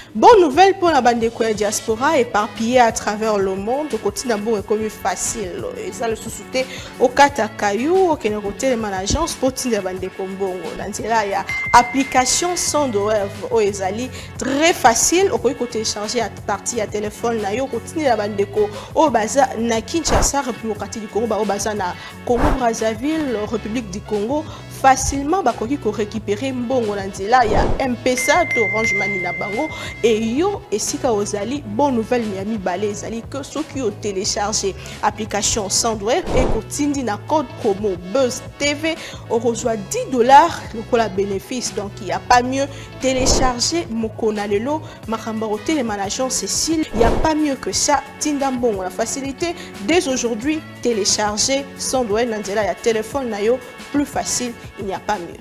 Bonne nouvelle pour la bande de diaspora éparpillée à travers le monde. Le quotidien est comme facile. Et ça, le sous-souté au Katakayou, au Kénéroté, l'agence pour la bande de Kombongo. Il y a application sans douleur au Ezali. Très facile. Au côté télécharger à partir à téléphone. Au quotidien la bande de Ko. Au Baza, na Kinshasa, République du Congo. Au Baza, na Congo Brazzaville, République du Congo. Facilement bakoki ko récupérer mbongo na nzela ya M-Pesa to Orange Money na bango et yo esika ozali bonne nouvelle miami balé ezali que ceux qui ont téléchargé application Sandware et kotindi na code promo Buzz TV on reçoit $10 le la bénéfice donc il y a pas mieux télécharger mokona lelo makamba au télémanagement Cécile il y a pas mieux que ça tinda mbongo la facilité dès aujourd'hui télécharger Sandware na nzela ya téléphone na yo plus facile, il n'y a pas mieux.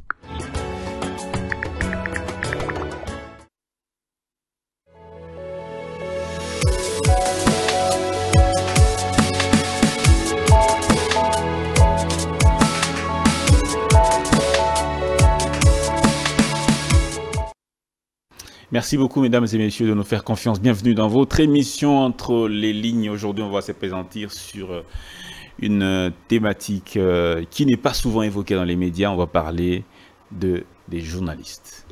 Merci beaucoup, mesdames et messieurs, de nous faire confiance. Bienvenue dans votre émission Entre les lignes. Aujourd'hui, on va se présenter sur une thématique qui n'est pas souvent évoquée dans les médias. On va parler des journalistes.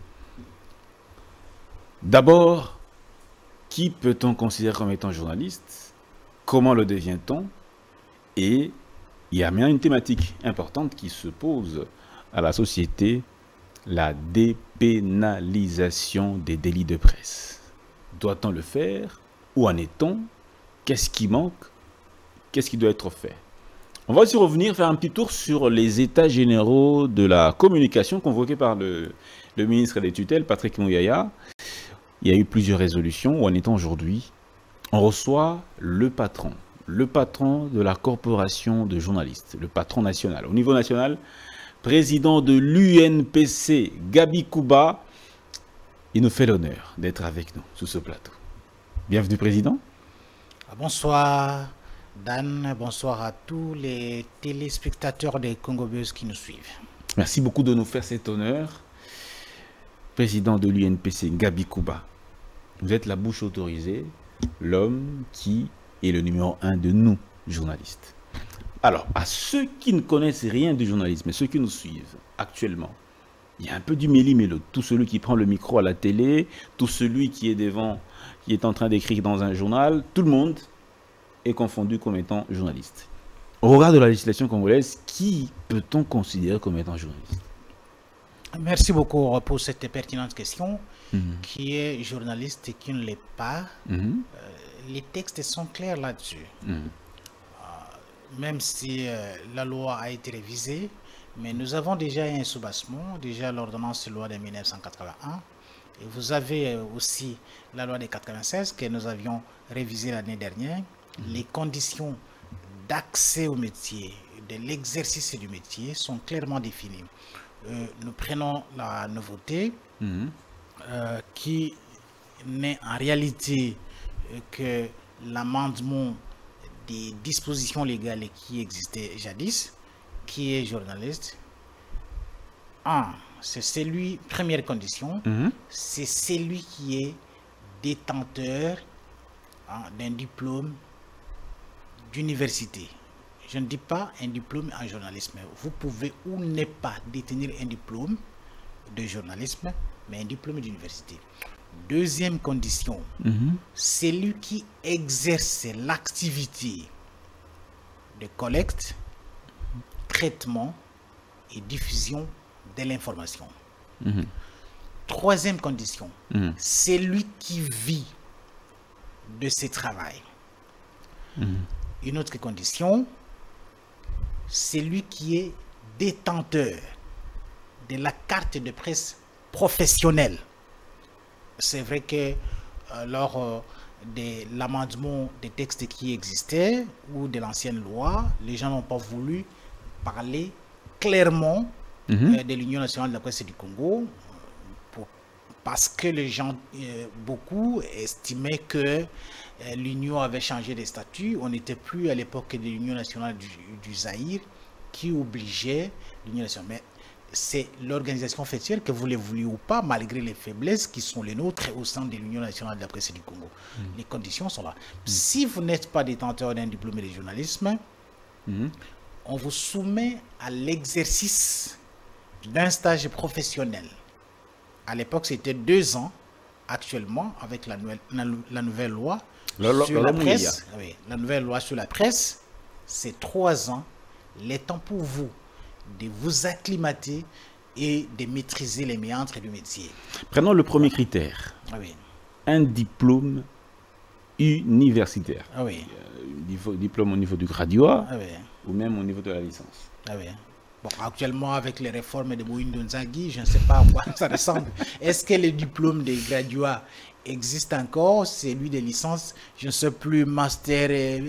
D'abord, qui peut-on considérer comme étant journaliste? Comment le devient-on? Et il y a bien une thématique importante qui se pose à la société, la dépénalisation des délits de presse. Doit-on le faire? Où en est-on? Qu'est-ce qui manque? Qu'est-ce qui doit être fait? On va aussi revenir faire un petit tour sur les états généraux de la communication convoqués par le ministre des tutelles, Patrick Mouyaya. Il y a eu plusieurs résolutions. Où en est-on aujourd'hui? On reçoit le patron de la corporation de journalistes, le patron national. Au niveau national, président de l'UNPC, Gabi Kouba. Il nous fait l'honneur d'être avec nous sur ce plateau. Bienvenue, président. Bonsoir. Dan, bonsoir à tous les téléspectateurs des Congo Buzz qui nous suivent. Merci beaucoup de nous faire cet honneur. Président de l'UNPC, Gabi Kouba, vous êtes la bouche autorisée, l'homme qui est le numéro 1 de nous, journalistes. Alors, à ceux qui ne connaissent rien du journalisme, et ceux qui nous suivent actuellement, il y a un peu du méli-mélo. Tout celui qui prend le micro à la télé, tout celui qui est devant, qui est en train d'écrire dans un journal, tout le monde est confondu comme étant journaliste. Au regard de la législation congolaise, qui peut-on considérer comme étant journaliste? Merci beaucoup pour cette pertinente question. Qui est journaliste et qui ne l'est pas? Les textes sont clairs là-dessus. Même si la loi a été révisée, mais nous avons déjà un soubassement, déjà l'ordonnance de loi de 1981. Et vous avez aussi la loi de 1996 que nous avions révisée l'année dernière. Les conditions d'accès au métier, de l'exercice du métier sont clairement définies. Nous prenons la nouveauté qui n'est en réalité que l'amendement des dispositions légales qui existaient jadis. Qui est journaliste? C'est celui, première condition, c'est celui qui est détenteur d'un diplôme d'université. Je ne dis pas un diplôme en journalisme. Vous pouvez ou ne pas détenir un diplôme de journalisme, mais un diplôme d'université. Deuxième condition, celui qui exerce l'activité de collecte, traitement et diffusion de l'information. Troisième condition, celui qui vit de ce travail. Une autre condition, celui qui est détenteur de la carte de presse professionnelle. C'est vrai que lors de l'amendement des textes qui existaient ou de l'ancienne loi, les gens n'ont pas voulu parler clairement de l'Union nationale de la presse du Congo parce que les gens, beaucoup estimaient que l'Union avait changé de statut. On n'était plus à l'époque de l'Union nationale du Zaïre qui obligeait l'Union nationale. Mais c'est l'organisation faîtière que vous le voulez ou pas, malgré les faiblesses qui sont les nôtres au sein de l'Union nationale de la presse du Congo. Les conditions sont là. Si vous n'êtes pas détenteur d'un diplôme de journalisme, on vous soumet à l'exercice d'un stage professionnel. À l'époque, c'était 2 ans. Actuellement, avec la nouvelle loi sur la presse, la nouvelle loi sur la presse, c'est 3 ans. Le temps pour vous de vous acclimater et de maîtriser les méandres du métier. Prenons le premier critère. Un diplôme universitaire. Diplôme au niveau du graduat ou même au niveau de la licence. Bon, actuellement, avec les réformes de Moïse Nzaghi, je ne sais pas à quoi ça ressemble. Est-ce que le diplôme des graduats existe encore? Celui des licences, je ne sais plus, master,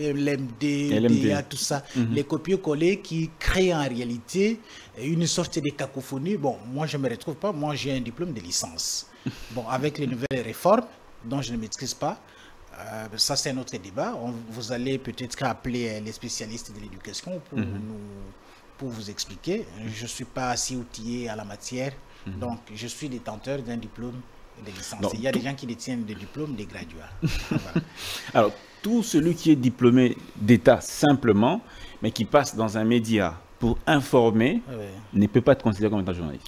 LMD, DA, tout ça. Les copier-coller qui créent en réalité une sorte de cacophonie. Bon, moi, je ne me retrouve pas. Moi, j'ai un diplôme de licence. Bon, avec les nouvelles réformes, dont je ne maîtrise pas, ça, c'est notre débat. Vous allez peut-être appeler les spécialistes de l'éducation pour vous expliquer. Je ne suis pas assez outillé à la matière, donc je suis détenteur d'un diplôme de licence. Donc, il y a des gens qui détiennent des diplômes des graduats. Voilà. Alors, tout celui qui est diplômé d'État simplement, mais qui passe dans un média pour informer, ne peut pas être considéré comme étant journaliste.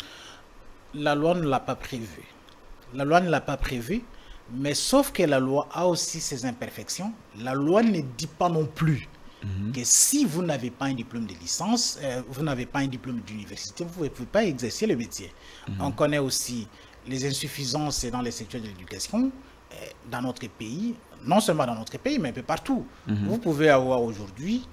La loi ne l'a pas prévu. La loi ne l'a pas prévu, mais sauf que la loi a aussi ses imperfections. La loi ne dit pas non plus que si vous n'avez pas un diplôme de licence, vous n'avez pas un diplôme d'université, vous ne pouvez pas exercer le métier. On connaît aussi les insuffisances dans les secteurs de l'éducation dans notre pays, non seulement dans notre pays, mais un peu partout. Vous pouvez avoir aujourd'hui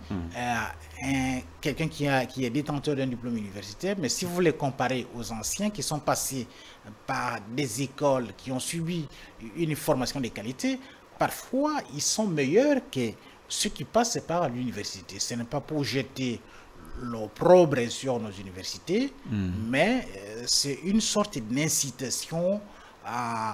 quelqu'un qui est détenteur d'un diplôme universitaire, mais si vous les comparez aux anciens qui sont passés par des écoles, qui ont subi une formation de qualité, parfois ils sont meilleurs que ceux qui passent par l'université. Ce n'est pas pour jeter l'opprobre sur nos universités, mais c'est une sorte d'incitation à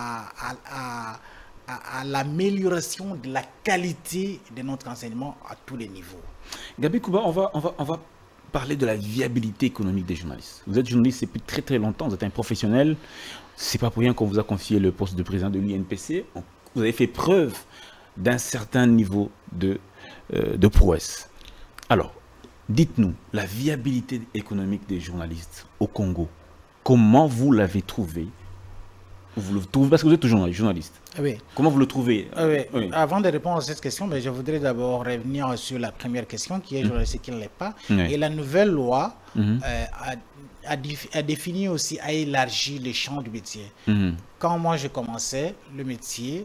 l'amélioration de la qualité de notre enseignement à tous les niveaux. Gabi Kouba, on va parler de la viabilité économique des journalistes. Vous êtes journaliste depuis très très longtemps, vous êtes un professionnel. C'est pas pour rien qu'on vous a confié le poste de président de l'INPC. Vous avez fait preuve d'un certain niveau de prouesse. Alors, dites-nous, la viabilité économique des journalistes au Congo, comment vous l'avez trouvé? Vous le trouvez parce que vous êtes toujours journaliste. Oui. Comment vous le trouvez? Oui. Avant de répondre à cette question, je voudrais d'abord revenir sur la première question qui est journaliste et qui ne l'est pas. Et la nouvelle loi a défini aussi, a élargi les champs du métier. Quand moi je commençais le métier,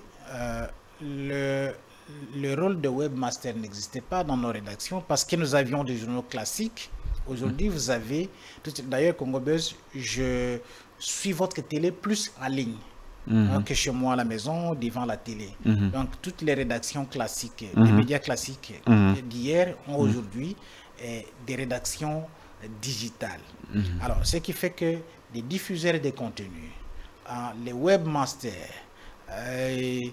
le rôle de webmaster n'existait pas dans nos rédactions parce que nous avions des journaux classiques. Aujourd'hui, vous avez... D'ailleurs, Congo Buzz, je suis votre télé plus en ligne que chez moi à la maison, devant la télé. Donc, toutes les rédactions classiques, les médias classiques d'hier ont aujourd'hui des rédactions digitales. Alors, ce qui fait que les diffuseurs de contenu, les webmasters, et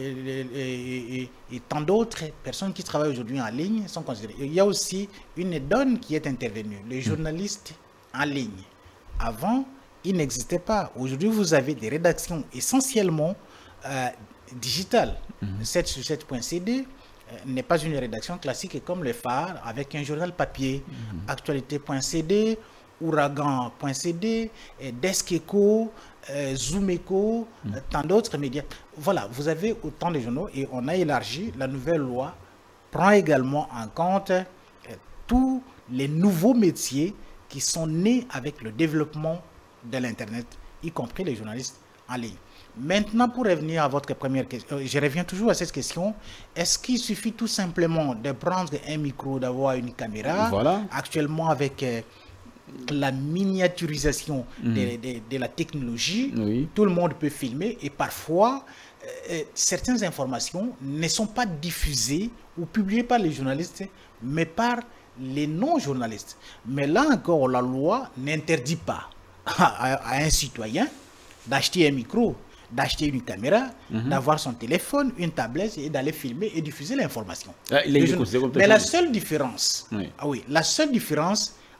tant d'autres personnes qui travaillent aujourd'hui en ligne sont considérées. Il y a aussi une donne qui est intervenue, les journalistes en ligne. Avant, il n'existait pas. Aujourd'hui, vous avez des rédactions essentiellement digitales. 7sur7.cd n'est pas une rédaction classique comme le Phare avec un journal papier. Actualité.cd, Ouragan.cd, Desk Echo, Zoom Echo, tant d'autres médias. Voilà, vous avez autant de journaux et on a élargi. La nouvelle loi prend également en compte tous les nouveaux métiers qui sont nés avec le développement de l'Internet, y compris les journalistes en ligne. Maintenant, pour revenir à votre première question, je reviens toujours à cette question. Est-ce qu'il suffit tout simplement de prendre un micro, d'avoir une caméra? Actuellement, avec la miniaturisation de la technologie, tout le monde peut filmer et parfois, certaines informations ne sont pas diffusées ou publiées par les journalistes, mais par les non-journalistes. Mais là encore, la loi n'interdit pas à un citoyen d'acheter un micro, d'acheter une caméra, d'avoir son téléphone, une tablette et d'aller filmer et diffuser l'information. Mais la seule différence, la seule différence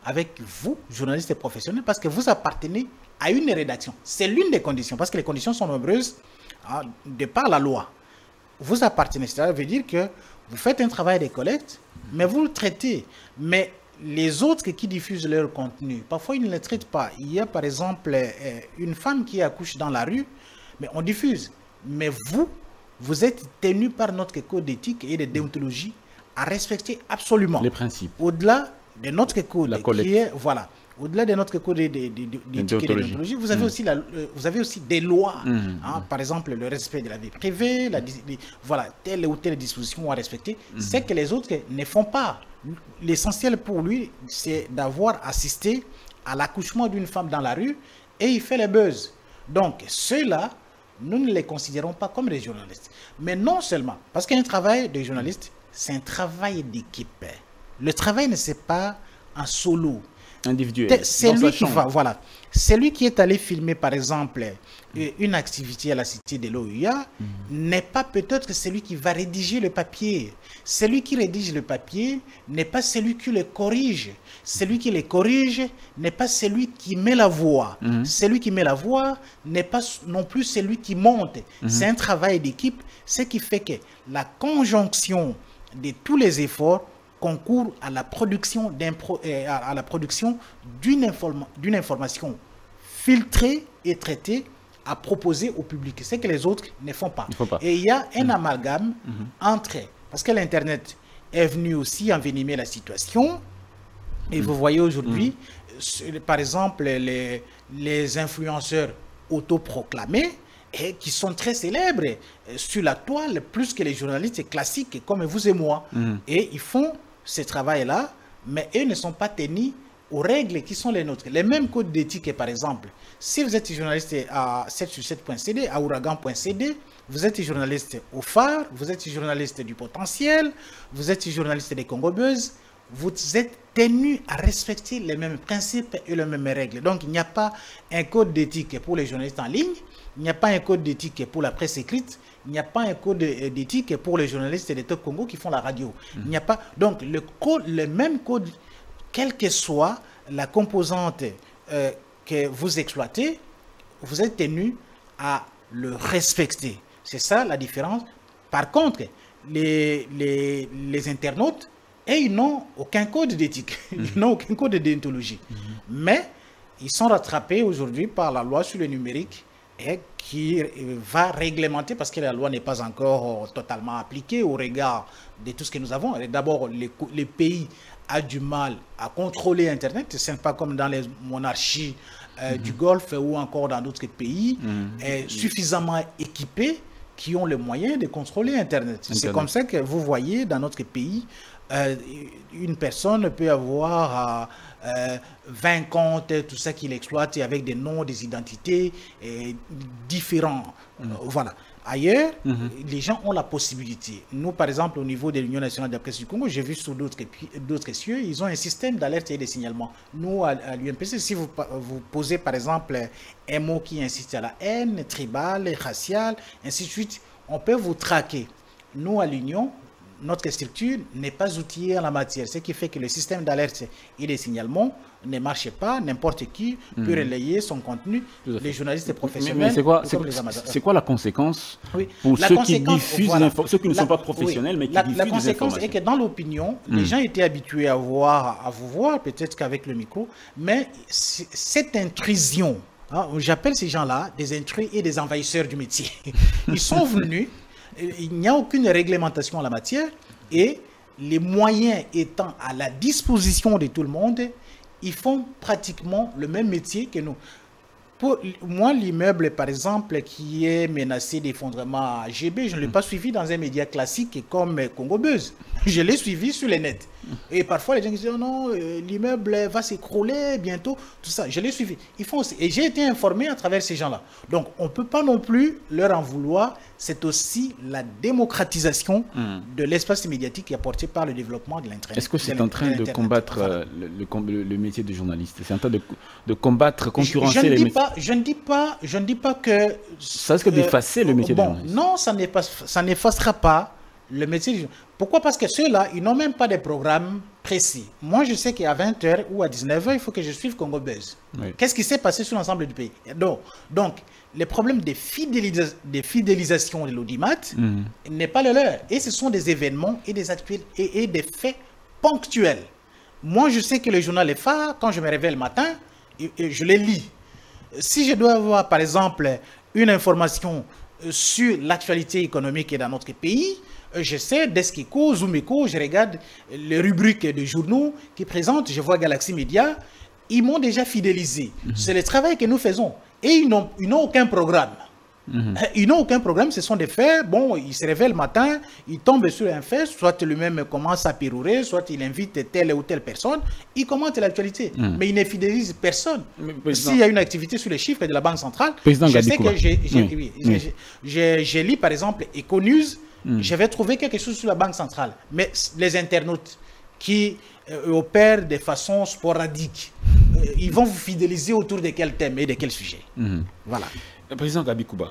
avec vous, journalistes et professionnels, parce que vous appartenez à une rédaction. C'est l'une des conditions, parce que les conditions sont nombreuses de par la loi. Vous appartenez, ça veut dire que vous faites un travail de collecte, mais vous le traitez. Mais les autres qui diffusent leur contenu, parfois ils ne les traitent pas. Il y a par exemple une femme qui accouche dans la rue, mais on diffuse. Mais vous êtes tenu par notre code d'éthique et de déontologie à respecter absolument les principes. Au-delà de notre code, La collecte. qui est, voilà, au-delà de notre code d'éthique et de déontologie, vous avez aussi vous avez aussi des lois. Hein, par exemple, le respect de la vie privée, voilà, telle ou telle disposition à respecter. C'est que les autres ne font pas. L'essentiel pour lui, c'est d'avoir assisté à l'accouchement d'une femme dans la rue et il fait les buzz. Donc, ceux-là, nous ne les considérons pas comme des journalistes. Mais non seulement, parce qu'un travail de journaliste, c'est un travail d'équipe. Le travail ne c'est pas un solo. Individuel. C'est lui qui va, voilà. C'est lui qui est allé filmer, par exemple, une activité à la Cité de l'OUA, n'est pas peut-être celui qui va rédiger le papier. Celui qui rédige le papier n'est pas celui qui le corrige. Celui qui le corrige n'est pas celui qui met la voix. Celui qui met la voix n'est pas non plus celui qui monte. C'est un travail d'équipe, ce qui fait que la conjonction de tous les efforts concourt à la production d'une information filtrée et traitée à proposer au public, ce que les autres ne font pas. Et il y a un amalgame entre, parce que l'Internet est venu aussi envenimer la situation, et vous voyez aujourd'hui, par exemple, les influenceurs autoproclamés, et qui sont très célèbres sur la toile, plus que les journalistes classiques comme vous et moi. Et ils font ce travail-là, mais eux ne sont pas tenus aux règles qui sont les nôtres. Les mêmes codes d'éthique, par exemple. Si vous êtes journaliste à 7sur7.cd, à ouragan.cd, vous êtes journaliste au Phare, vous êtes journaliste du Potentiel, vous êtes journaliste des Congo Buzz, vous êtes tenus à respecter les mêmes principes et les mêmes règles. Donc, il n'y a pas un code d'éthique pour les journalistes en ligne, il n'y a pas un code d'éthique pour la presse écrite, il n'y a pas un code d'éthique pour les journalistes des Top Congo qui font la radio. Il n'y a pas... Donc, le même code, quelle que soit la composante que vous exploitez, vous êtes tenu à le respecter. C'est ça la différence. Par contre, les internautes, ils n'ont aucun code d'éthique, ils n'ont aucun code de déontologie. Mais ils sont rattrapés aujourd'hui par la loi sur le numérique et qui va réglementer, parce que la loi n'est pas encore totalement appliquée au regard de tout ce que nous avons. D'abord, les pays ont du mal à contrôler Internet. Ce n'est pas comme dans les monarchies du Golfe ou encore dans d'autres pays suffisamment équipés qui ont les moyens de contrôler Internet. C'est comme ça que vous voyez dans notre pays, une personne peut avoir 20 comptes, tout ça qu'il exploite avec des noms, des identités différents. Voilà. Ailleurs, les gens ont la possibilité. Nous, par exemple, au niveau de l'Union nationale de la presse du Congo, j'ai vu sur d'autres cieux, ils ont un système d'alerte et de signalement. Nous, à l'UNPC, si vous posez, par exemple, un mot qui insiste à la haine, tribale, raciale, ainsi de suite, on peut vous traquer. Nous, à l'Union, notre structure n'est pas outillée en la matière, ce qui fait que le système d'alerte et de signalement ne marche pas. N'importe qui peut relayer son contenu, les journalistes professionnels. Mais c'est quoi la conséquence pour ceux qui diffusent ceux qui ne sont pas professionnels, mais qui diffusent des informations? La conséquence est que dans l'opinion, les gens étaient habitués à vous voir, peut-être qu'avec le micro, mais cette intrusion, j'appelle ces gens-là des intrus et des envahisseurs du métier. Ils sont venus. Il n'y a aucune réglementation en la matière et les moyens étant à la disposition de tout le monde, ils font pratiquement le même métier que nous. Pour moi, l'immeuble, par exemple, qui est menacé d'effondrement à GB, je ne l'ai pas suivi dans un média classique comme Congo Buzz. Je l'ai suivi sur les nets. Et parfois, les gens disent oh non, l'immeuble va s'écrouler bientôt, tout ça. Je l'ai suivi. Ils font aussi. Et j'ai été informé à travers ces gens-là. Donc, on ne peut pas non plus leur en vouloir. C'est aussi la démocratisation de l'espace médiatique apporté par le développement de l'Internet. Est-ce que c'est en train de combattre le métier de journaliste? C'est en train de combattre, concurrencer les métiers? Je ne dis pas que... Ça risque d'effacer le métier de journaliste. Non, ça n'effacera pas le métier de journaliste. Pourquoi? Parce que ceux-là, ils n'ont même pas de programme précis. Moi, je sais qu'à 20h ou à 19h, il faut que je suive Congo Buzz. Oui. Qu'est-ce qui s'est passé sur l'ensemble du pays? Donc, les problèmes de fidélisation de l'audimat n'est pas le leur. Et ce sont des événements et des actuels et des faits ponctuels. Moi, je sais que le journal est phare. Quand je me réveille le matin, et je les lis. Si je dois avoir, par exemple, une information sur l'actualité économique dans notre pays, je sais, Deskiko, Zoomeko, je regarde les rubriques de journaux qui présentent, je vois Galaxy Media, ils m'ont déjà fidélisé. C'est le travail que nous faisons. Et ils n'ont aucun programme. Ils n'ont aucun programme, ce sont des faits. Bon, ils se réveillent le matin, ils tombent sur un fait, soit lui-même commence à pirourer, soit il invite telle ou telle personne, il commente l'actualité. Mais il ne fidélise personne. S'il y a une activité sur les chiffres de la Banque centrale, je sais que j'ai lu par exemple Econews, je vais trouver quelque chose sur la Banque centrale. Mais les internautes qui opèrent de façon sporadique, ils vont vous fidéliser autour de quel thème et de quel sujet. Voilà. Président Gabi Kuba,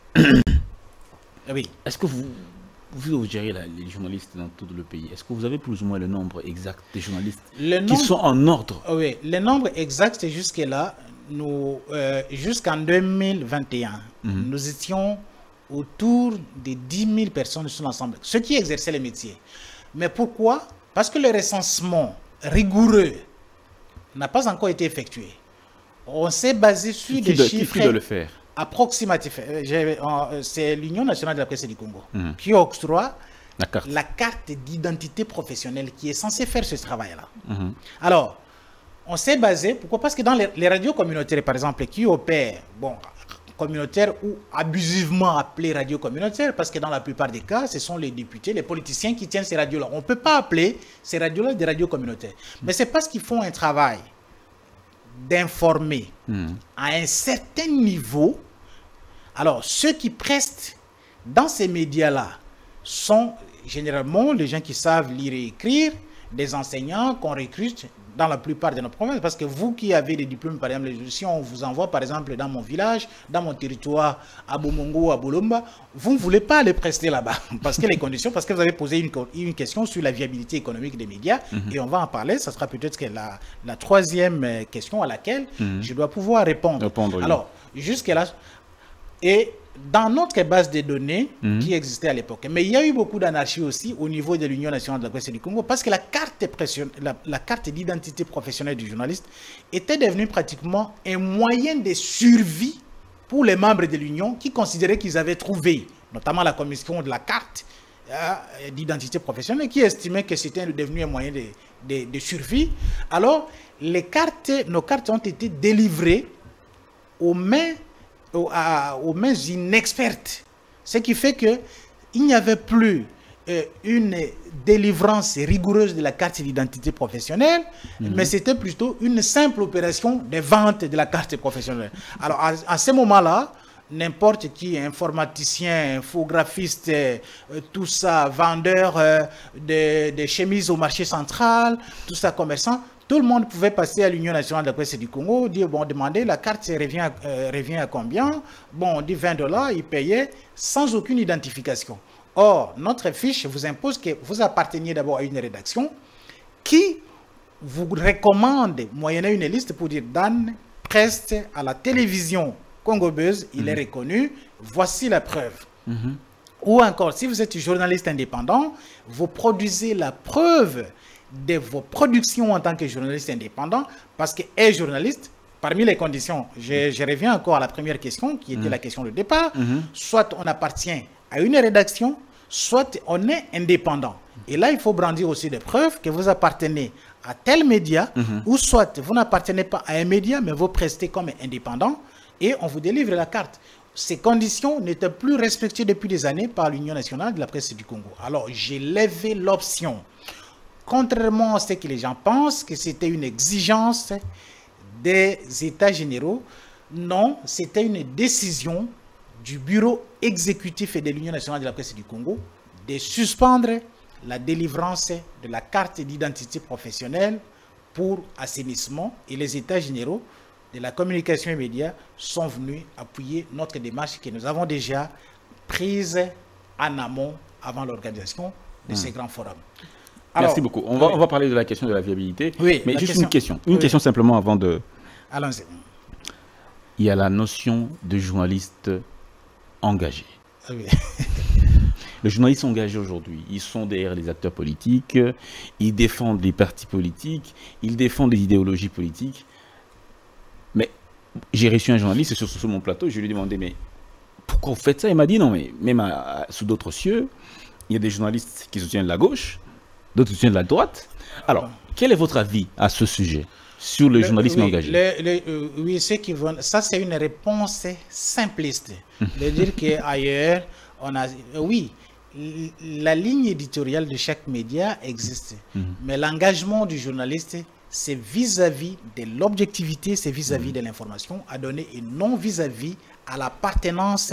oui. Est-ce que vous gérez les journalistes dans tout le pays? Est-ce que vous avez plus ou moins le nombre exact des journalistes qui sont en ordre? Oui, le nombre exact, c'est jusque-là, jusqu'en 2021, nous étions autour de 10 000 personnes sur l'ensemble, ceux qui exerçaient les métiers. Mais pourquoi? Parce que le recensement rigoureux n'a pas encore été effectué. On s'est basé sur des chiffres... Qui doit le faire? Approximatif. C'est l'Union nationale de la presse du Congo qui octroie la carte d'identité professionnelle qui est censée faire ce travail-là. Alors, on s'est basé, pourquoi? Parce que dans les radios communautaires, par exemple, qui opèrent, bon, communautaires ou abusivement appelées radios communautaires, parce que dans la plupart des cas, ce sont les députés, les politiciens qui tiennent ces radios-là. On ne peut pas appeler ces radios-là des radios communautaires. Mais c'est parce qu'ils font un travail d'informer à un certain niveau. Alors, ceux qui prestent dans ces médias-là sont généralement les gens qui savent lire et écrire, des enseignants qu'on recrute dans la plupart de nos provinces. Parce que vous qui avez des diplômes, par exemple, si on vous envoie, par exemple, dans mon village, dans mon territoire, à Bomongo, à Bolomba, vous ne voulez pas les prester là-bas. Parce que les conditions, parce que vous avez posé une question sur la viabilité économique des médias, et on va en parler. Ça sera peut-être la troisième question à laquelle je dois pouvoir répondre. Alors, jusque-là... Et dans notre base de données qui existait à l'époque, mais il y a eu beaucoup d'anarchie aussi au niveau de l'Union nationale de la presse du Congo, parce que la carte d'identité professionnelle du journaliste était devenue pratiquement un moyen de survie pour les membres de l'Union qui considéraient qu'ils avaient trouvé, notamment la commission de la carte d'identité professionnelle, qui estimait que c'était devenu un moyen de survie. Alors, nos cartes ont été délivrées aux mains inexpertes. Ce qui fait qu'il n'y avait plus une délivrance rigoureuse de la carte d'identité professionnelle, mais c'était plutôt une simple opération de vente de la carte professionnelle. Alors, à ce moment-là, n'importe qui, informaticien, infographiste, tout ça, vendeur de chemises au marché central, tout ça, commerçant, tout le monde pouvait passer à l'Union nationale de la presse du Congo, dire, bon, demander la carte revient à combien? Bon, on dit $20, il payait sans aucune identification. Or, notre fiche vous impose que vous apparteniez d'abord à une rédaction qui vous recommande, moyennant une liste, pour dire, Dan preste à la télévision Congo Buzz, il est reconnu, voici la preuve. Ou encore, si vous êtes journaliste indépendant, vous produisez la preuve de vos productions en tant que journaliste indépendant, parce qu'un journaliste, parmi les conditions, je reviens encore à la première question, qui était la question de départ, soit on appartient à une rédaction, soit on est indépendant. Et là, il faut brandir aussi des preuves que vous appartenez à tel média, ou soit vous n'appartenez pas à un média, mais vous prestez comme indépendant, et on vous délivre la carte. Ces conditions n'étaient plus respectées depuis des années par l'Union nationale de la presse du Congo. Alors, j'ai levé l'option. Contrairement à ce que les gens pensent, que c'était une exigence des États généraux, non, c'était une décision du bureau exécutif et de l'Union nationale de la presse du Congo de suspendre la délivrance de la carte d'identité professionnelle pour assainissement, et les États généraux de la communication et médias sont venus appuyer notre démarche que nous avons déjà prise en amont avant l'organisation de ces grands forums. Alors, Merci beaucoup. On va parler de la question de la viabilité. Oui, mais la juste question. une question. Une question simplement avant de... Allons-y. Il y a la notion de journaliste engagé. Oui. Les journalistes engagés aujourd'hui, ils sont derrière les acteurs politiques, ils défendent les partis politiques, ils défendent les idéologies politiques. Mais j'ai reçu un journaliste sur mon plateau, je lui ai demandé, mais pourquoi vous faites ça? Il m'a dit, non, mais même sous d'autres cieux, il y a des journalistes qui soutiennent la gauche, d'autres soutiennent la droite. Alors, quel est votre avis à ce sujet sur le journalisme engagé? Oui, ceux qui vont... Ça, c'est une réponse simpliste. De dire qu'ailleurs, on a... Oui, la ligne éditoriale de chaque média existe. Mais l'engagement du journaliste, c'est vis-à-vis de l'objectivité, c'est vis-à-vis de l'information à donner et non vis-à-vis à l'appartenance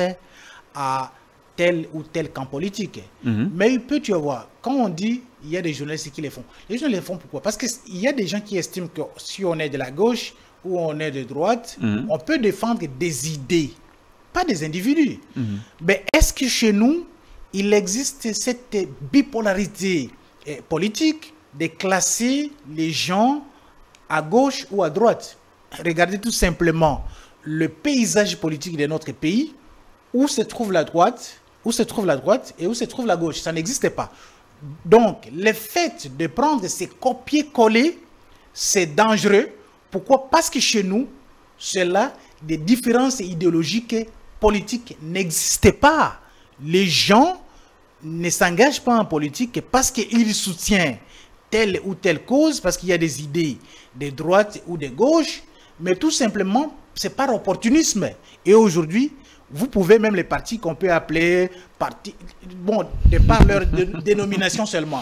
à tel ou tel camp politique. Mais il peut y avoir, quand on dit il y a des journalistes qui les font, les gens les font pourquoi? Parce qu'il y a des gens qui estiment que si on est de la gauche ou on est de droite, on peut défendre des idées, pas des individus. Mais est-ce que chez nous, il existe cette bipolarité politique de classer les gens à gauche ou à droite? Regardez tout simplement le paysage politique de notre pays, où se trouve la droite, où se trouve la droite et où se trouve la gauche. Ça n'existe pas. Donc, le fait de prendre ces copier-coller, c'est dangereux. Pourquoi? Parce que chez nous, cela, des différences idéologiques politiques n'existent pas. Les gens ne s'engagent pas en politique parce qu'ils soutiennent telle ou telle cause, parce qu'il y a des idées de droite ou de gauche, mais tout simplement, c'est par opportunisme. Et aujourd'hui, vous pouvez même les partis qu'on peut appeler partis, bon, de par leur dénomination seulement.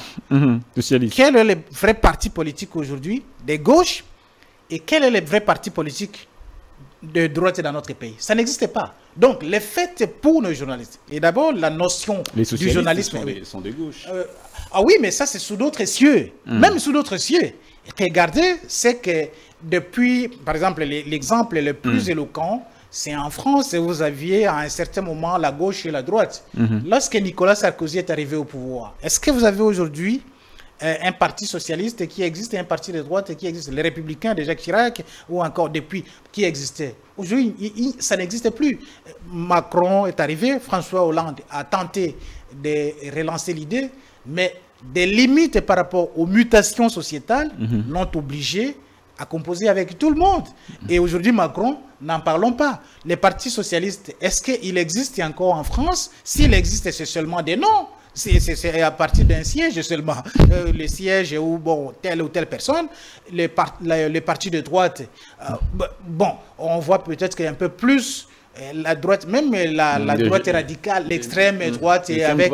Quel est le vrai parti politique aujourd'hui de gauche et quel est le vrai parti politique de droite dans notre pays? Ça n'existe pas. Donc, le fait pour nos journalistes, et d'abord la notion du journalisme... sont de gauche. Ah oui, mais ça c'est sous d'autres cieux. Même sous d'autres cieux. Regardez, c'est que depuis, par exemple, l'exemple le plus éloquent, c'est en France, vous aviez à un certain moment la gauche et la droite. Lorsque Nicolas Sarkozy est arrivé au pouvoir, est-ce que vous avez aujourd'hui un parti socialiste qui existe et un parti de droite qui existe? Les Républicains de Jacques Chirac ou encore depuis qui existait? Aujourd'hui, ça n'existe plus. Macron est arrivé, François Hollande a tenté de relancer l'idée, mais des limites par rapport aux mutations sociétales l'ont obligé à composer avec tout le monde. Et aujourd'hui, Macron, n'en parlons pas. Les partis socialistes, est-ce qu'il existe encore en France? S'il existe, c'est seulement des noms. C'est à partir d'un siège seulement. Le siège où, bon, telle ou telle personne, les partis de droite, bon, on voit peut-être qu'il y a un peu plus la droite, même la droite radicale, l'extrême droite, et avec,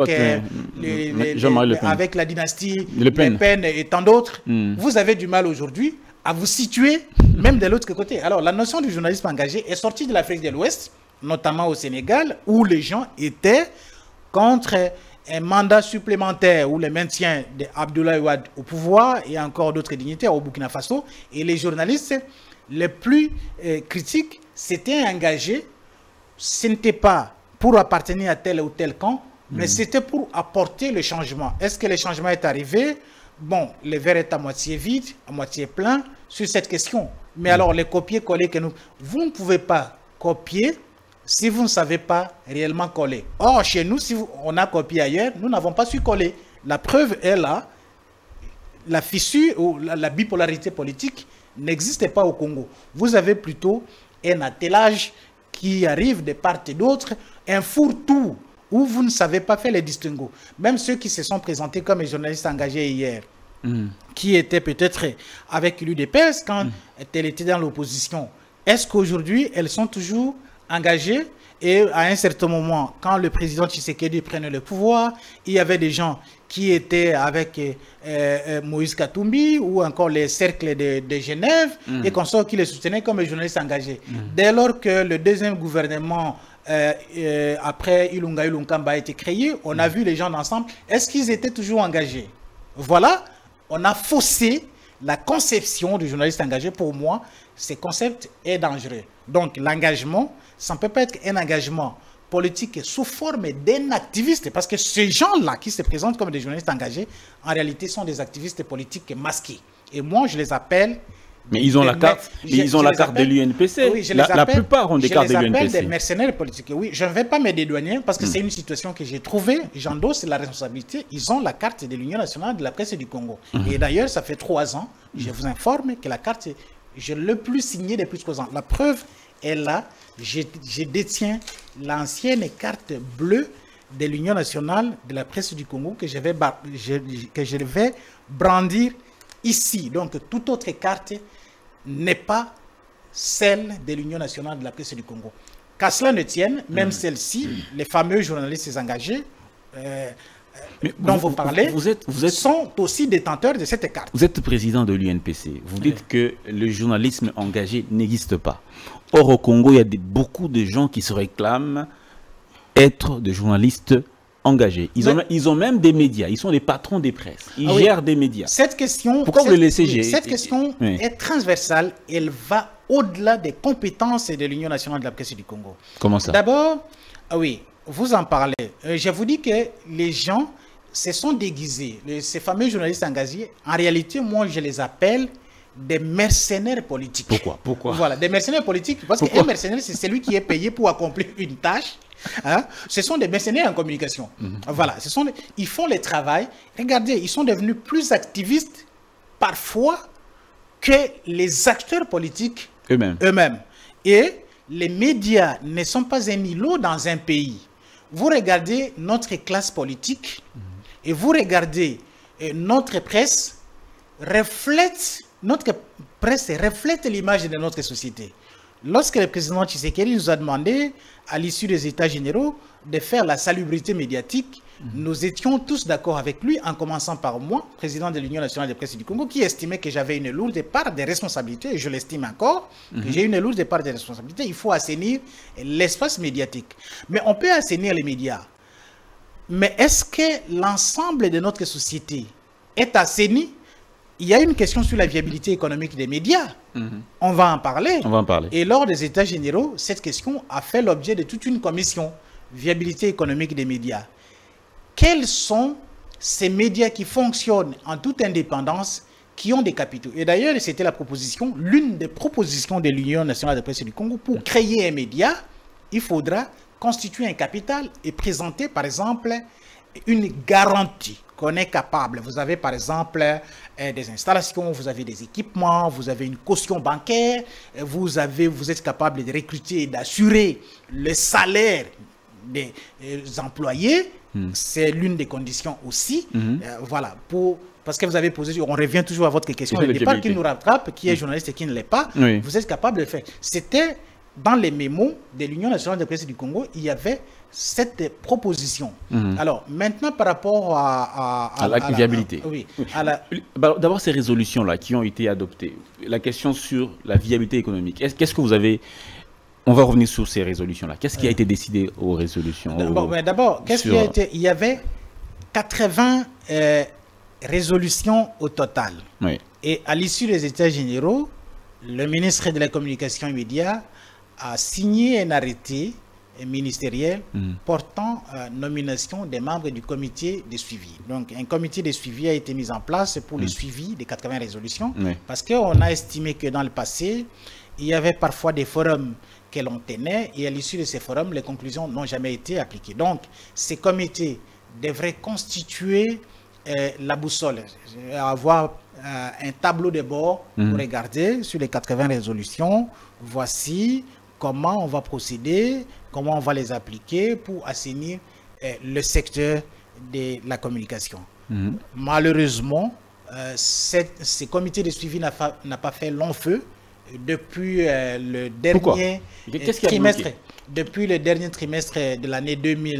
avec la dynastie Le Pen et tant d'autres, vous avez du mal aujourd'hui à vous situer même de l'autre côté. Alors, la notion du journalisme engagé est sortie de l'Afrique de l'Ouest, notamment au Sénégal, où les gens étaient contre un mandat supplémentaire ou le maintien d'Abdoulaye Wade au pouvoir et encore d'autres dignitaires au Burkina Faso. Et les journalistes les plus critiques s'étaient engagés. Ce n'était pas pour appartenir à tel ou tel camp, mais c'était pour apporter le changement. Est-ce que le changement est arrivé? Bon, le verre est à moitié vide, à moitié plein sur cette question. Mais alors, les copier-coller que nous... Vous ne pouvez pas copier si vous ne savez pas réellement coller. Or, chez nous, si on a copié ailleurs, nous n'avons pas su coller. La preuve est là. La fissure ou la bipolarité politique n'existe pas au Congo. Vous avez plutôt un attelage qui arrive de part et d'autre, un fourre-tout où vous ne savez pas faire les distinguos. Même ceux qui se sont présentés comme les journalistes engagés hier, qui étaient peut-être avec l'UDPS quand elle était dans l'opposition, est-ce qu'aujourd'hui, elles sont toujours engagées? Et à un certain moment, quand le président Tshisekedi prenait le pouvoir, il y avait des gens qui étaient avec Moïse Katumbi ou encore les cercles de Genève et consorts qui les soutenaient comme les journalistes engagés. Dès lors que le deuxième gouvernement après Ilunga Ilunkamba a été créé, on a vu les gens ensemble. Est-ce qu'ils étaient toujours engagés? Voilà, on a faussé la conception du journaliste engagé. Pour moi, ce concept est dangereux. Donc l'engagement, ça ne peut pas être un engagement politique sous forme d'un activiste, parce que ces gens-là qui se présentent comme des journalistes engagés, en réalité sont des activistes politiques masqués. Et moi, je les appelle... Mais ils ont la carte, de l'UNPC. Oui, la plupart ont des cartes de l'UNPC. Je les appelle des mercenaires politiques. Oui, je ne vais pas me dédouaner parce que c'est une situation que j'ai trouvée. J'endosse la responsabilité. Ils ont la carte de l'Union nationale de la presse du Congo. Et d'ailleurs, ça fait 3 ans, je vous informe que la carte, je ne l'ai plus signée depuis 3 ans. La preuve est là. Je détiens l'ancienne carte bleue de l'Union nationale de la presse du Congo que je vais brandir ici. Donc, toute autre carte n'est pas celle de l'Union nationale de la presse du Congo. Qu'à cela ne tienne, même celle-ci, les fameux journalistes engagés dont vous parlez, sont aussi détenteurs de cette carte. Vous êtes président de l'UNPC. Vous dites que le journalisme engagé n'existe pas. Or, au Congo, il y a beaucoup de gens qui se réclament être des journalistes engagés. Ils ont même des médias. Ils sont les patrons des presses. Ils gèrent des médias. Cette question, pourquoi vous le laissez gérer? Cette question est transversale. Elle va au-delà des compétences de l'Union nationale de la presse du Congo. Comment ça? D'abord, oui, vous en parlez. Je vous dis que les gens se sont déguisés. Ces fameux journalistes engagés, en réalité, moi, je les appelle des mercenaires politiques. Pourquoi? Voilà, des mercenaires politiques. Parce qu'un mercenaire, c'est celui qui est payé pour accomplir une tâche. Hein? Ce sont des mercenaires en communication. Voilà, ils font le travail. Regardez, ils sont devenus plus activistes parfois que les acteurs politiques eux-mêmes. Et les médias ne sont pas un îlot dans un pays. Vous regardez notre classe politique et vous regardez notre presse reflète l'image de notre société. Lorsque le président Tshisekedi nous a demandé, à l'issue des États généraux, de faire la salubrité médiatique, nous étions tous d'accord avec lui, en commençant par moi, président de l'Union nationale de presse du Congo, qui estimait que j'avais une lourde part de responsabilités, et je l'estime encore, que j'ai une lourde part de responsabilités. Il faut assainir l'espace médiatique. Mais on peut assainir les médias. Mais est-ce que l'ensemble de notre société est assaini? Il y a une question sur la viabilité économique des médias. On va en parler. Et lors des États généraux, cette question a fait l'objet de toute une commission. Viabilité économique des médias. Quels sont ces médias qui fonctionnent en toute indépendance, qui ont des capitaux? Et d'ailleurs, c'était l'une des propositions de l'Union nationale de presse du Congo. Pour créer un média, il faudra constituer un capital et présenter, par exemple, une garantie qu'on est capable. Vous avez par exemple des installations, vous avez des équipements, vous avez une caution bancaire, vous êtes capable de recruter et d'assurer le salaire des employés. C'est l'une des conditions aussi. Voilà, parce que vous avez posé, on revient toujours à votre question, le départ qui nous rattrape, qui est journaliste et qui ne l'est pas, vous êtes capable de le faire. C'était dans les mémos de l'Union nationale de presse du Congo, il y avait cette proposition. Alors, maintenant, par rapport à la viabilité. D'abord, ces résolutions-là qui ont été adoptées, la question sur la viabilité économique, qu'est-ce que vous avez... On va revenir sur ces résolutions-là. Qu'est-ce qui a été décidé aux résolutions? D'abord, qu'est-ce qui a été... Il y avait 80 résolutions au total. Et à l'issue des États généraux, le ministre de la Communication et Médias a signé un arrêté ministériel portant nomination des membres du comité de suivi. Donc, un comité de suivi a été mis en place pour le suivi des 80 résolutions, parce qu'on a estimé que dans le passé, il y avait parfois des forums que l'on tenait, et à l'issue de ces forums, les conclusions n'ont jamais été appliquées. Donc, ces comités devraient constituer la boussole, avoir un tableau de bord pour regarder sur les 80 résolutions. Voici comment on va procéder, comment on va les appliquer pour assainir le secteur de la communication. Malheureusement, ces comités de suivi n'ont pas fait long feu depuis le dernier trimestre. Depuis le dernier trimestre de l'année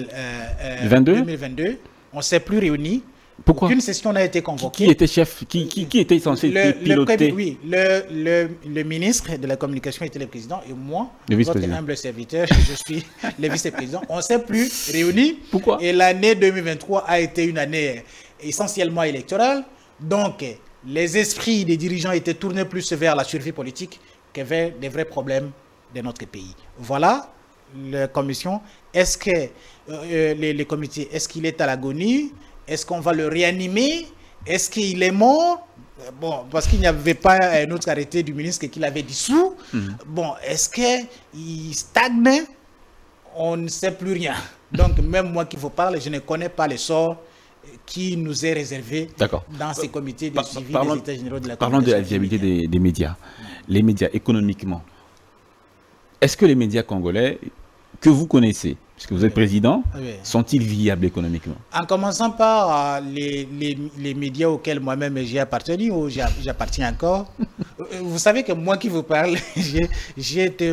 2022, on ne s'est plus réunis. Pourquoi? Aucune session n'a été convoquée. Qui était chef? Qui était censé piloter? Le ministre de la Communication était le président et moi, votre humble serviteur, je suis le vice-président. On ne s'est plus réunis. Pourquoi? Et l'année 2023 a été une année essentiellement électorale. Donc, les esprits des dirigeants étaient tournés plus vers la survie politique que vers des vrais problèmes de notre pays. Voilà la commission, est-ce que les comités, est-ce qu'il est à l'agonie? Est-ce qu'on va le réanimer? Est-ce qu'il est mort? Bon, parce qu'il n'y avait pas un autre arrêté du ministre qu'il avait dissous. Bon, est-ce qu'il stagne? On ne sait plus rien. Donc, même moi qui vous parle, je ne connais pas les sorts qui nous est réservé dans ces comités de suivi des États généraux de la communication. Parlons de la viabilité des médias. Les médias, économiquement. Est-ce que les médias congolais que vous connaissez, puisque vous êtes président, sont-ils viables économiquement? En commençant par les médias auxquels moi-même j'ai appartenu, ou j'appartiens encore. Vous savez que moi qui vous parle, je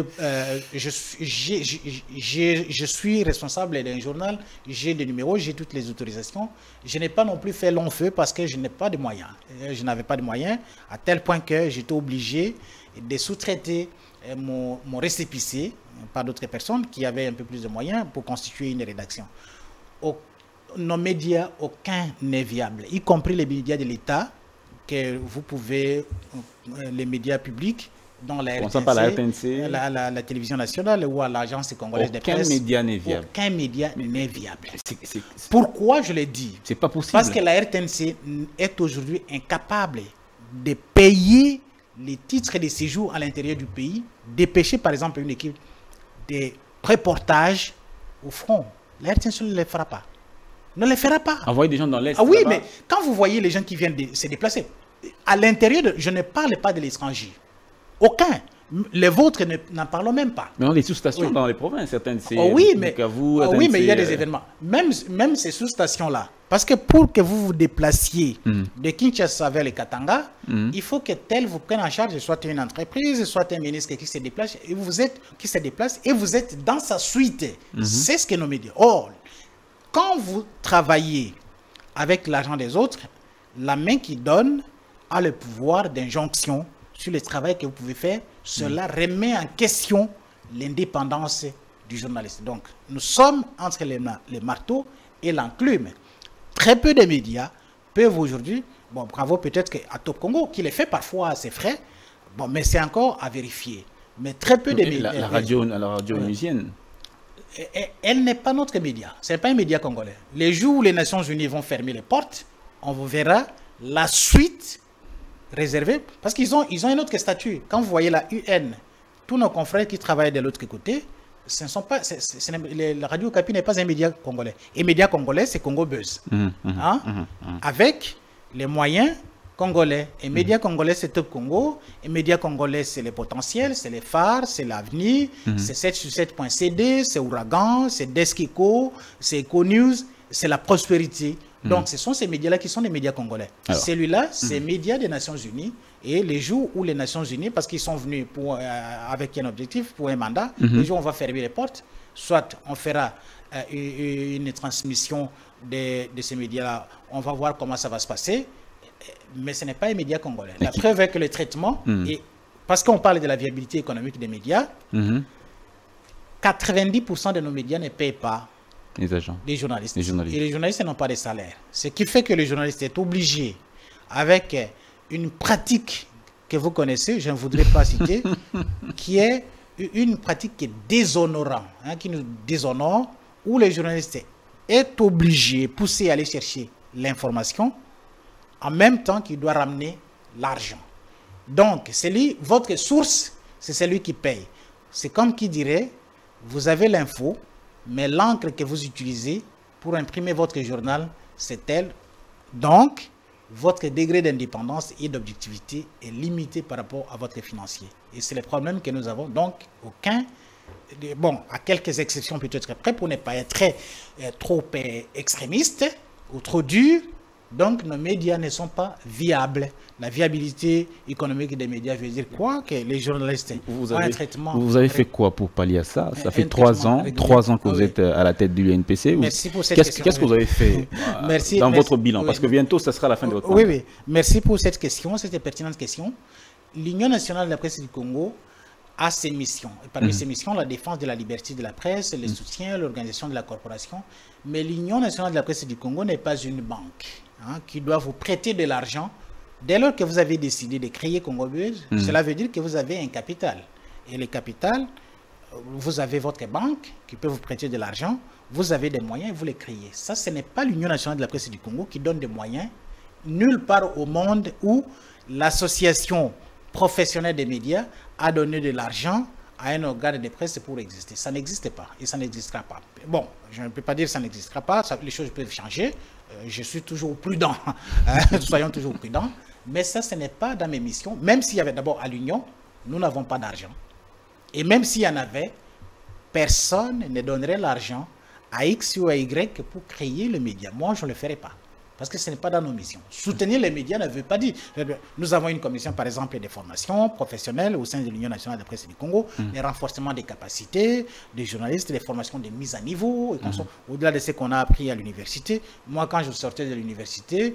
suis responsable d'un journal, j'ai des numéros, j'ai toutes les autorisations. Je n'ai pas non plus fait long feu parce que je n'ai pas de moyens. Je n'avais pas de moyens, à tel point que j'étais obligé de sous-traiter mon récépissé par d'autres personnes qui avaient un peu plus de moyens pour constituer une rédaction. Nos médias, aucun n'est viable, y compris les médias de l'État, que vous pouvez, les médias publics, dont la RTNC, la télévision nationale ou à l'agence congolaise de presse. Aucun média n'est viable. Aucun média n'est viable. Pourquoi je le dis? C'est pas possible. Parce que la RTNC est aujourd'hui incapable de payer les titres de séjour à l'intérieur du pays, dépêcher par exemple une équipe de reportages au front. La RTNC ne le fera pas. Ne le fera pas. Envoyer des gens dans l'Est. Ah oui, mais quand vous voyez les gens qui viennent se déplacer, à l'intérieur, je ne parle pas de l'étranger. Aucun. Les vôtres n'en parlons même pas. Mais on a des sous-stations dans les provinces, certaines. Oui, mais il y a des événements. Même ces sous-stations-là. Parce que pour que vous vous déplaciez de Kinshasa vers le Katanga, il faut que tel vous prenne en charge, soit une entreprise, soit un ministre qui se déplace, et vous êtes dans sa suite. C'est ce que nos médias. Or, quand vous travaillez avec l'argent des autres, la main qui donne a le pouvoir d'injonction sur le travail que vous pouvez faire. Cela remet en question l'indépendance du journaliste. Donc, nous sommes entre les marteaux et l'enclume. Très peu de médias peuvent aujourd'hui, bon, bravo peut-être à Top Congo, qui les fait parfois à ses frais, bon, mais c'est encore à vérifier. Mais très peu de médias. La radio onusienne. Elle n'est pas notre média. Ce n'est pas un média congolais. Les jours où les Nations Unies vont fermer les portes, on vous verra la suite réservée, parce qu'ils ont un autre statut. Quand vous voyez la UN, tous nos confrères qui travaillent de l'autre côté, la Radio Okapi n'est pas un média congolais. Et média congolais, c'est Congo Buzz. Avec les moyens congolais. Et média congolais, c'est Top Congo. Et média congolais, c'est les potentiels, c'est les phares, c'est l'avenir, c'est 7sur7.cd, c'est Ouragan, c'est Deskiko, c'est Econews, c'est la prospérité. Donc, ce sont ces médias-là qui sont les médias congolais. Celui-là, c'est médias des Nations Unies. Et les jours où les Nations Unies, parce qu'ils sont venus avec un objectif, pour un mandat, les jours où on va fermer les portes, soit on fera une transmission de ces médias-là, on va voir comment ça va se passer, mais ce n'est pas un média congolais. La preuve est que le traitement, parce qu'on parle de la viabilité économique des médias, 90% de nos médias ne payent pas les agents, les journalistes. Et les journalistes n'ont pas de salaire. Ce qui fait que le journaliste est obligé, avec une pratique que vous connaissez, je ne voudrais pas citer, qui est une pratique qui est déshonorante, qui nous déshonore, où le journaliste est obligé, poussé à aller chercher l'information, en même temps qu'il doit ramener l'argent. Donc, votre source, c'est celui qui paye. C'est comme qui dirait, vous avez l'info, mais l'encre que vous utilisez pour imprimer votre journal, c'est elle. Donc, votre degré d'indépendance et d'objectivité est limité par rapport à votre financier. Et c'est le problème que nous avons. Donc, bon, à quelques exceptions peut-être près, pour ne pas être trop extrémiste ou trop dur, donc nos médias ne sont pas viables. La viabilité économique des médias veut dire quoi? Que les journalistes ont un traitement... Vous avez fait quoi pour pallier à ça? Ça fait 3 ans que vous êtes à la tête de l'UNPC. Merci pour cette question. Qu'est-ce que vous avez fait dans votre bilan? Parce que bientôt, ça sera la fin de votre mandat. Oui. Merci pour cette question, cette pertinente question. L'Union nationale de la presse du Congo a ses missions. Et parmi ces missions, la défense de la liberté de la presse, le soutien, l'organisation de la corporation. Mais l'Union nationale de la presse du Congo n'est pas une banque qui doit vous prêter de l'argent. Dès lors que vous avez décidé de créer Congo Buzz, cela veut dire que vous avez un capital. Et le capital, vous avez votre banque qui peut vous prêter de l'argent, vous avez des moyens, vous les créez. Ça, ce n'est pas l'Union nationale de la presse du Congo qui donne des moyens nulle part au monde où l'association professionnelle des médias a donné de l'argent à un organe de presse pour exister. Ça n'existe pas et ça n'existera pas. Bon, je ne peux pas dire que ça n'existera pas, les choses peuvent changer. Je suis toujours prudent, soyons toujours prudents. Mais ça, ce n'est pas dans mes missions. Même s'il y avait d'abord à l'Union, nous n'avons pas d'argent. Et même s'il y en avait, personne ne donnerait l'argent à X ou à Y pour créer le média. Moi, je ne le ferai pas. Parce que ce n'est pas dans nos missions. Soutenir les médias ne veut pas dire... Nous avons une commission, par exemple, des formations professionnelles au sein de l'Union nationale de la presse du Congo, les renforcements des capacités des journalistes, les formations de mise à niveau, au-delà de ce qu'on a appris à l'université. Moi, quand je sortais de l'université,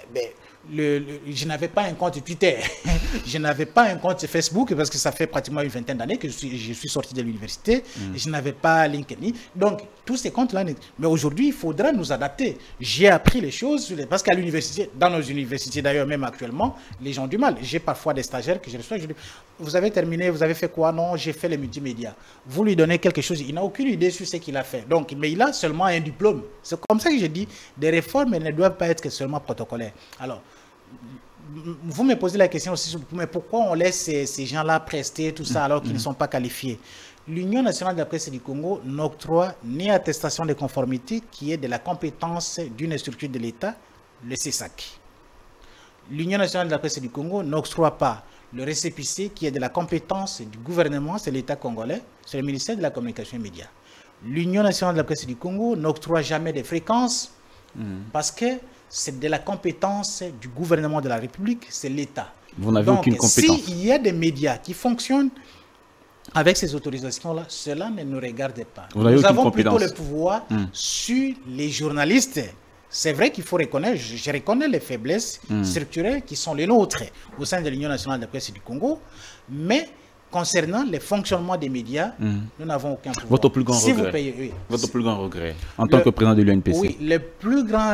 je n'avais pas un compte Twitter, je n'avais pas un compte Facebook parce que ça fait pratiquement une vingtaine d'années que je suis sorti de l'université, je n'avais pas LinkedIn. Donc, tous ces comptes-là, mais aujourd'hui, il faudra nous adapter. J'ai appris les choses, parce qu'à l'université, dans nos universités d'ailleurs, même actuellement, les gens ont du mal. J'ai parfois des stagiaires que je reçois, je dis, vous avez terminé, vous avez fait quoi? Non, j'ai fait les multimédia. Vous lui donnez quelque chose, il n'a aucune idée sur ce qu'il a fait. Donc, mais il a seulement un diplôme. C'est comme ça que je dis, des réformes ne doivent pas être seulement protocolaires. Alors, vous me posez la question aussi, mais pourquoi on laisse ces gens-là prester tout ça alors qu'ils ne sont pas qualifiés? L'Union nationale de la presse du Congo n'octroie ni attestation de conformité qui est de la compétence d'une structure de l'État, le CESAC. L'Union nationale de la presse du Congo n'octroie pas le récépissé qui est de la compétence du gouvernement, c'est l'État congolais, c'est le ministère de la Communication et des Médias. L'Union nationale de la presse du Congo n'octroie jamais des fréquences parce que c'est de la compétence du gouvernement de la République, c'est l'État. Vous n'avez aucune compétence. S'il y a des médias qui fonctionnent avec ces autorisations-là, cela ne nous regarde pas. Nous avons plutôt le pouvoir sur les journalistes. C'est vrai qu'il faut reconnaître, je reconnais les faiblesses structurelles qui sont les nôtres au sein de l'Union nationale de la presse du Congo, mais concernant le fonctionnement des médias, nous n'avons aucun pouvoir. Votre plus grand regret, votre plus grand regret en tant que président de l'UNPC. Oui, le plus grand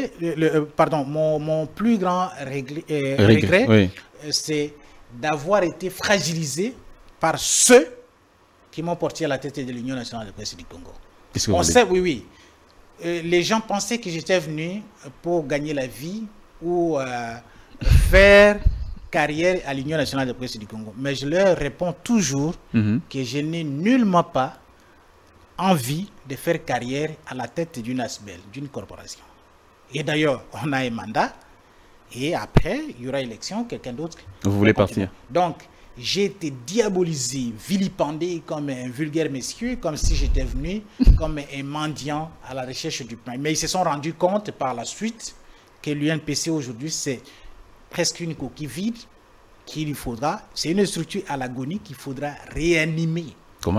mon plus grand regret, c'est d'avoir été fragilisé par ceux qui m'ont porté à la tête de l'Union nationale de la presse du Congo. On sait, oui. Les gens pensaient que j'étais venu pour gagner la vie ou faire carrière à l'Union nationale de la presse du Congo. Mais je leur réponds toujours que je n'ai nullement pas envie de faire carrière à la tête d'une ASBEL, d'une corporation. Et d'ailleurs, on a un mandat et après, il y aura élection, quelqu'un d'autre. Vous voulez partir? Donc, j'ai été diabolisé, vilipendé comme un vulgaire monsieur, comme si j'étais venu comme un mendiant à la recherche du pain. Mais ils se sont rendus compte par la suite que l'UNPC aujourd'hui, c'est presque une coquille vide qu'il faudra, c'est une structure à l'agonie qu'il faudra réanimer.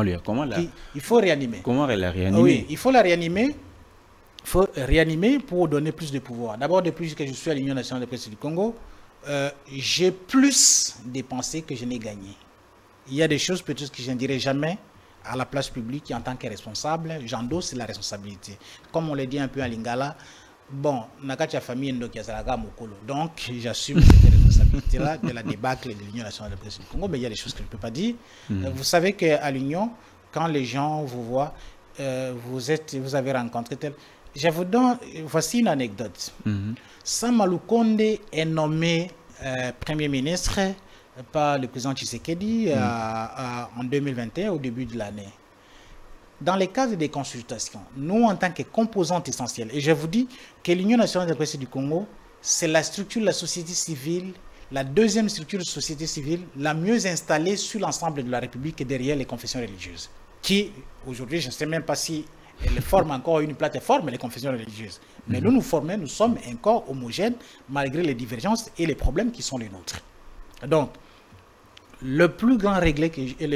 Il faut réanimer. Comment la réanimer? Oui, il faut la réanimer. Il faut réanimer pour donner plus de pouvoir. D'abord, depuis que je suis à l'Union nationale de la presse du Congo, j'ai plus dépensé que je n'ai gagné. Il y a des choses peut-être que je ne dirai jamais à la place publique en tant que responsable. J'endosse la responsabilité. Comme on l'a dit un peu à Lingala, bon, Nakacha famille Ndokiazaraga Mokolo. Donc, j'assume cette responsabilité-là de la débâcle de l'Union nationale de la presse du Congo. Mais il y a des choses que je ne peux pas dire. Vous savez qu'à l'Union, quand les gens vous voient, vous avez rencontré tel. Je vous donne, voici une anecdote. Samalou Konde est nommé Premier ministre par le président Tshisekedi en 2021, au début de l'année. Dans le cadre des consultations, nous, en tant que composante essentielle, et je vous dis que l'Union nationale de la presse du Congo, c'est la structure de la société civile, la deuxième structure de société civile la mieux installée sur l'ensemble de la République et derrière les confessions religieuses. Qui, aujourd'hui, je ne sais même pas si elle forme encore une plateforme, les confessions religieuses. Mais nous formons, nous sommes encore homogènes malgré les divergences et les problèmes qui sont les nôtres. Donc, le plus grand regret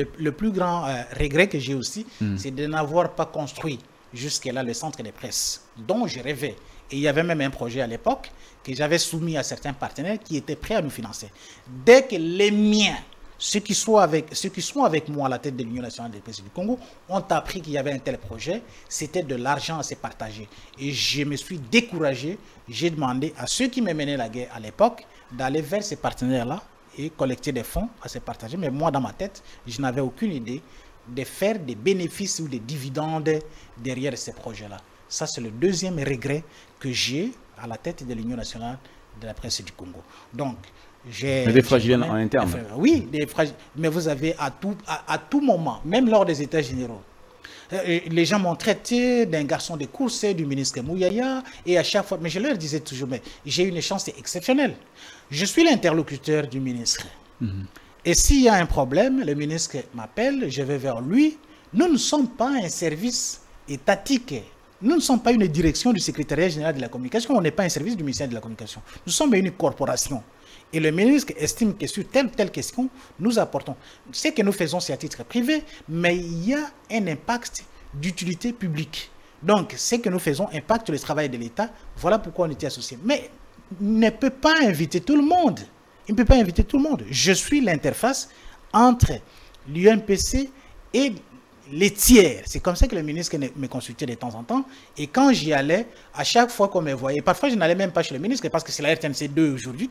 que j'ai aussi, c'est de n'avoir pas construit jusque-là le centre de presse dont je rêvais. Et il y avait même un projet à l'époque que j'avais soumis à certains partenaires qui étaient prêts à nous financer. Dès que les miens, ceux qui sont avec moi à la tête de l'Union nationale de la presse du Congo, ont appris qu'il y avait un tel projet, c'était de l'argent à se partager. Et je me suis découragé, j'ai demandé à ceux qui me menaient la guerre à l'époque d'aller vers ces partenaires-là et collecter des fonds à se partager. Mais moi, dans ma tête, je n'avais aucune idée de faire des bénéfices ou des dividendes derrière ces projets-là. Ça, c'est le deuxième regret que j'ai à la tête de l'Union nationale de la presse du Congo. Donc, j'ai... Des fragiles en interne. Oui, mais vous avez à tout moment, même lors des États généraux, les gens m'ont traité d'un garçon de course du ministre Mouyaya, et à chaque fois, mais je leur disais toujours, mais j'ai une chance exceptionnelle. Je suis l'interlocuteur du ministre. Et s'il y a un problème, le ministre m'appelle, je vais vers lui. Nous ne sommes pas un service étatique. Nous ne sommes pas une direction du secrétariat général de la communication. On n'est pas un service du ministère de la communication. Nous sommes une corporation. Et le ministre estime que sur telle ou telle question, nous apportons. Ce que nous faisons, c'est à titre privé, mais il y a un impact d'utilité publique. Donc, ce que nous faisons impacte le travail de l'État. Voilà pourquoi on était associés. Mais il ne peut pas inviter tout le monde. Il ne peut pas inviter tout le monde. Je suis l'interface entre l'UNPC et les tiers. C'est comme ça que le ministre me consultait de temps en temps. Et quand j'y allais, à chaque fois qu'on me voyait, parfois je n'allais même pas chez le ministre parce que c'est la RTNC2 aujourd'hui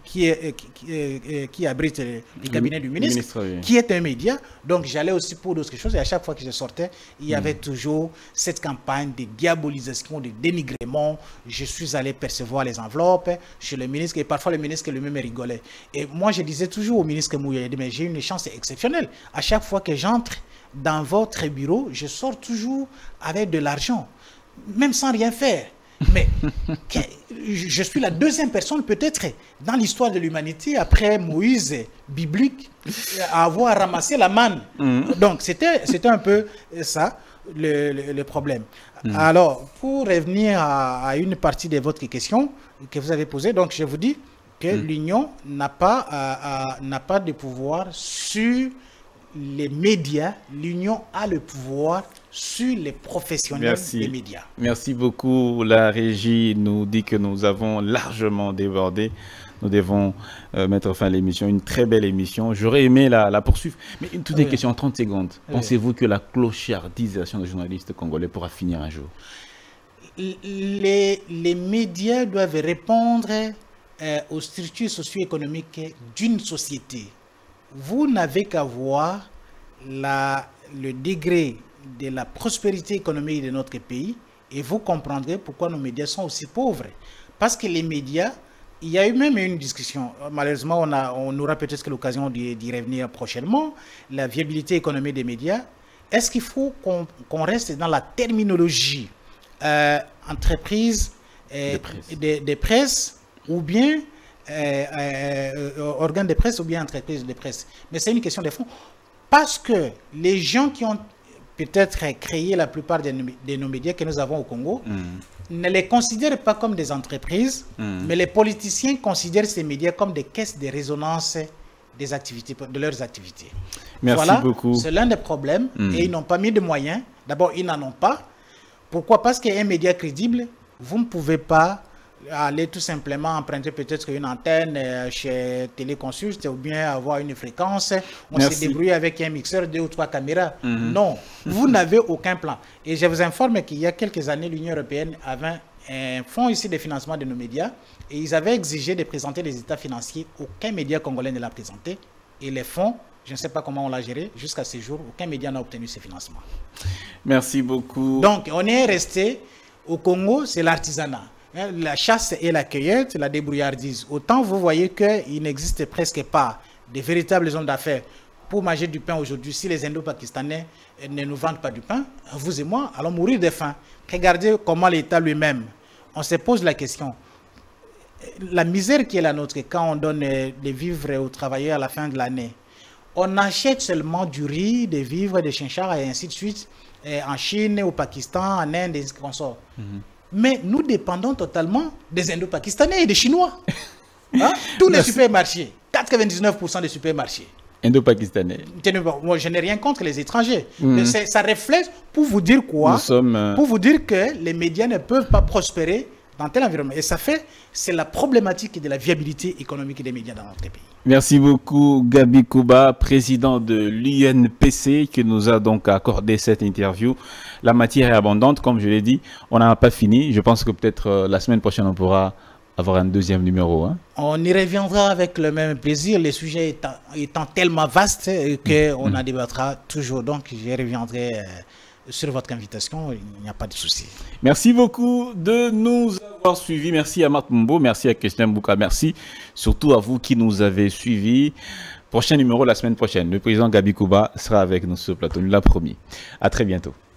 qui abrite le cabinet du ministre, qui est un média. Donc j'allais aussi pour d'autres choses. Et à chaque fois que je sortais, il y avait toujours cette campagne de diabolisation, de dénigrement. Je suis allé percevoir les enveloppes chez le ministre et parfois le ministre lui-même rigolait. Et moi je disais toujours au ministre Mouya, mais j'ai une chance exceptionnelle. À chaque fois que j'entre dans votre bureau, je sors toujours avec de l'argent, même sans rien faire. Mais je suis la deuxième personne peut-être dans l'histoire de l'humanité, après Moïse biblique, à avoir ramassé la manne. Donc c'était un peu ça le problème. Alors, pour revenir à une partie de votre question que vous avez posée, donc je vous dis que l'Union n'a pas de pouvoir sur les médias. L'Union a le pouvoir sur les professionnels des médias. Merci beaucoup. La régie nous dit que nous avons largement débordé. Nous devons mettre fin à l'émission. Une très belle émission. J'aurais aimé la poursuivre. Mais une toute question en 30 secondes. Pensez-vous que la clochardisation des journalistes congolais pourra finir un jour? Les médias doivent répondre aux structures socio-économiques d'une société. Vous n'avez qu'à voir le degré de la prospérité économique de notre pays et vous comprendrez pourquoi nos médias sont aussi pauvres. Parce que les médias, il y a eu même une discussion, malheureusement on aura peut-être l'occasion d'y revenir prochainement, la viabilité économique des médias. Est-ce qu'il faut qu'on reste dans la terminologie entreprise de presse ou bien organes de presse ou bien entreprises de presse? Mais c'est une question de fond. Parce que les gens qui ont peut-être créé la plupart de nos médias que nous avons au Congo ne les considèrent pas comme des entreprises, mais les politiciens considèrent ces médias comme des caisses de résonance des activités, de leurs activités. Merci beaucoup. C'est l'un des problèmes et ils n'ont pas mis de moyens. D'abord, ils n'en ont pas. Pourquoi? Parce qu'un média crédible, vous ne pouvez pas aller tout simplement emprunter peut-être une antenne chez Téléconsult ou bien avoir une fréquence. On se débrouille avec un mixeur, 2 ou 3 caméras. Non, vous n'avez aucun plan. Et je vous informe qu'il y a quelques années, l'Union européenne avait un fonds ici de financement de nos médias et ils avaient exigé de présenter les états financiers. Aucun média congolais ne l'a présenté. Et les fonds, je ne sais pas comment on l'a géré, jusqu'à ce jour, aucun média n'a obtenu ces financements. Merci beaucoup. Donc, on est resté au Congo, c'est l'artisanat. La chasse et la cueillette, la débrouillardise. Autant vous voyez qu'il n'existe presque pas de véritables zones d'affaires pour manger du pain aujourd'hui. Si les Indo-Pakistanais ne nous vendent pas du pain, vous et moi allons mourir de faim. Regardez comment l'État lui-même, on se pose la question. La misère qui est la nôtre quand on donne des vivres aux travailleurs à la fin de l'année. On achète seulement du riz, des vivres, des chinchards et ainsi de suite en Chine, au Pakistan, en Inde et consorts. Mais nous dépendons totalement des Indo-Pakistanais et des Chinois. Tous les supermarchés, 99% des supermarchés. Indo-Pakistanais. Moi, je n'ai rien contre les étrangers. Mais ça reflète pour vous dire quoi? Pour vous dire que les médias ne peuvent pas prospérer dans tel environnement. Et ça fait, c'est la problématique de la viabilité économique des médias dans notre pays. Merci beaucoup Gabi Kouba, président de l'UNPC, qui nous a donc accordé cette interview. La matière est abondante, comme je l'ai dit, on n'a pas fini. Je pense que peut-être la semaine prochaine, on pourra avoir un deuxième numéro. Hein? On y reviendra avec le même plaisir, les sujets étant tellement vastes qu'on en débattra toujours. Donc, je reviendrai sur votre invitation, il n'y a pas de souci. Merci beaucoup de nous avoir suivis. Merci à Marc Mbo, merci à Christian Bouka, merci surtout à vous qui nous avez suivis. Prochain numéro la semaine prochaine. Le président Gabi Kouba sera avec nous sur le plateau, nous l'a promis. À très bientôt.